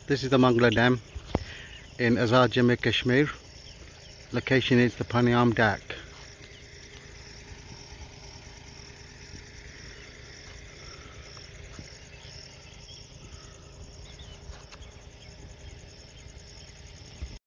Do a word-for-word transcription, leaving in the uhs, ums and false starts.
This is the Mangla Dam in Azad, Kashmir. Location is the Panyam Dyke.